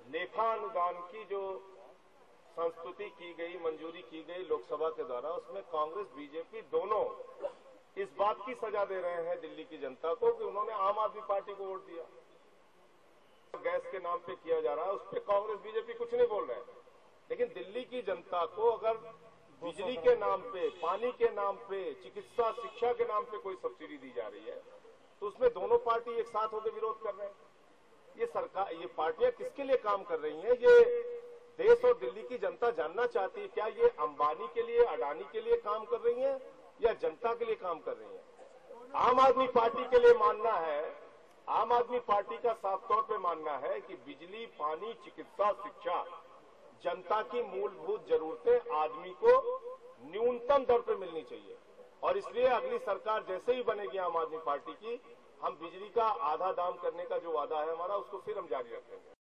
लेखा अनुदान की जो संस्तुति की गई, मंजूरी की गई लोकसभा के द्वारा, उसमें कांग्रेस बीजेपी दोनों इस बात की सजा दे रहे हैं दिल्ली की जनता को कि उन्होंने आम आदमी पार्टी को वोट दिया। गैस के नाम पे किया जा रहा है, उस पर कांग्रेस बीजेपी कुछ नहीं बोल रहे हैं, लेकिन दिल्ली की जनता को अगर बिजली के नाम पे, पानी के नाम पे, चिकित्सा शिक्षा के नाम पे कोई सब्सिडी दी जा रही है, तो उसमें दोनों पार्टी एक साथ होकर विरोध कर रहे हैं। ये सरकार, ये पार्टियां किसके लिए काम कर रही हैं, ये देश और दिल्ली की जनता जानना चाहती है। क्या ये अंबानी के लिए, अडानी के लिए काम कर रही हैं या जनता के लिए काम कर रही हैं? आम आदमी पार्टी के लिए मानना है, आम आदमी पार्टी का साफ तौर पे मानना है कि बिजली, पानी, चिकित्सा, शिक्षा जनता की मूलभूत जरूरतें आदमी को न्यूनतम दर पे मिलनी चाहिए। और इसलिए अगली सरकार जैसे ही बनेगी आम आदमी पार्टी की, हम बिजली का आधा दाम करने का जो वादा है हमारा, उसको फिर हम जारी रखेंगे।